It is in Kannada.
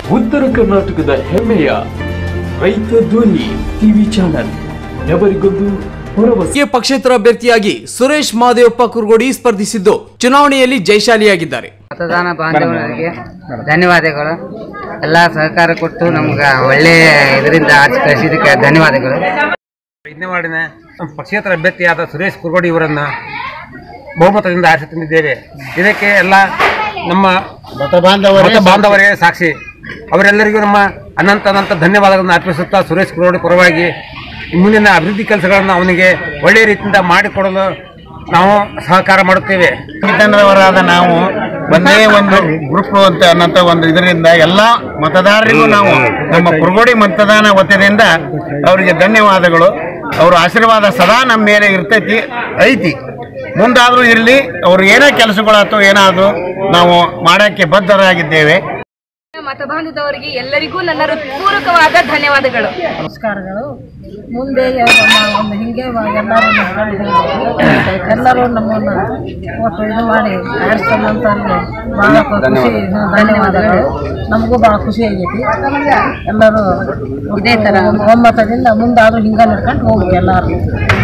ಉತ್ತರ ಕರ್ನಾಟಕದ ಹೆಮ್ಮೆಯ ರೈತ ಧ್ವನಿ ಟಿವಿ ಚಾನೆಲ್ ನೆವರಿಗೊಂದು ಭರವಸೆ. ಪಕ್ಷೇತರ ಅಭ್ಯರ್ಥಿಯಾಗಿ ಸುರೇಶ್ ಮಹದೇವಪ್ಪ ಕುರ್ಗೋಡಿ ಸ್ಪರ್ಧಿಸಿದ್ದು ಚುನಾವಣೆಯಲ್ಲಿ ಜಯಶಾಲಿಯಾಗಿದ್ದಾರೆ. ಮತದಾನ ಬಾಂಧವರಿಗೆ ಧನ್ಯವಾದಗಳು. ಎಲ್ಲ ಸಹಕಾರ ಕೊಟ್ಟು ನಮ್ಗೆ ಒಳ್ಳೆ ಇದರಿಂದ ಆಚೆ ಕಳಿಸಿದ್ದಕ್ಕೆ ಧನ್ಯವಾದಗಳು. 5ನೇ ವಾರ್ಡಿನ ಪಕ್ಷೇತರ ಅಭ್ಯರ್ಥಿಯಾದ ಸುರೇಶ್ ಕುರ್ಗೋಡಿ ಇವರನ್ನು ಬಹುಮತದಿಂದ ಆರಿಸಿ ತಂದಿದ್ದೇವೆ. ಇದಕ್ಕೆ ಎಲ್ಲ ನಮ್ಮ ಮತ ಬಾಂಧವರೇ ಸಾಕ್ಷಿ. ಅವರೆಲ್ಲರಿಗೂ ನಮ್ಮ ಅನಂತ ಧನ್ಯವಾದಗಳನ್ನು ಅರ್ಪಿಸುತ್ತಾ ಸುರೇಶ್ ಕುರ್ಗೋಡಿ ಪರವಾಗಿ ಮುಂದಿನ ಅಭಿವೃದ್ಧಿ ಕೆಲಸಗಳನ್ನು ಅವನಿಗೆ ಒಳ್ಳೆಯ ರೀತಿಯಿಂದ ಮಾಡಿಕೊಡಲು ನಾವು ಸಹಕಾರ ಮಾಡುತ್ತೇವೆ. ಸಂವಿಧಾನದವರಾದ ನಾವು ಒಂದೇ ಒಂದು ಗ್ರೂಪ್ ಅಂತ ಅನ್ನೋಂಥ ಒಂದು ಇದರಿಂದ ಎಲ್ಲ ಮತದಾರರಿಗೂ ನಾವು ನಮ್ಮ ಕುರ್ಗೋಡಿ ಮತದಾನ ವತಿಯಿಂದ ಅವರಿಗೆ ಧನ್ಯವಾದಗಳು. ಅವರ ಆಶೀರ್ವಾದ ಸದಾ ನಮ್ಮ ಮೇಲೆ ಐತಿ. ಮುಂದಾದರೂ ಇರಲಿ, ಅವ್ರು ಏನೇ ಕೆಲಸಗಳಾಯ್ತು ಏನಾದರೂ ನಾವು ಮಾಡೋಕ್ಕೆ ಬದ್ಧರಾಗಿದ್ದೇವೆ. ಮತಬಾಂಧವರಿಗೆ ಎಲ್ಲರಿಗೂ ನನ್ನ ಹೃತ್ಪೂರ್ವಕವಾದ ಧನ್ಯವಾದಗಳು. ನಮಸ್ಕಾರಗಳು. ಮುಂದೆ ಹಿಂಗೆ ಎಲ್ಲರೂ ನಮ್ಮನ್ನು ಇದು ಮಾಡಿ ಆರಿಸ್ತಂತವ್ರಿಗೆ ಭಾಳ ಖುಷಿ, ಧನ್ಯವಾದಗಳು. ನಮಗೂ ಭಾಳ ಖುಷಿ ಆಗೈತಿ. ಎಲ್ಲರೂ ಇದೇ ಥರ ಒಮ್ಮತದಿಂದ ಮುಂದಾದರೂ ಹಿಂಗೆ ನಡ್ಕೊಂಡು ಹೋಗ್ಬೇಕು ಎಲ್ಲರೂ.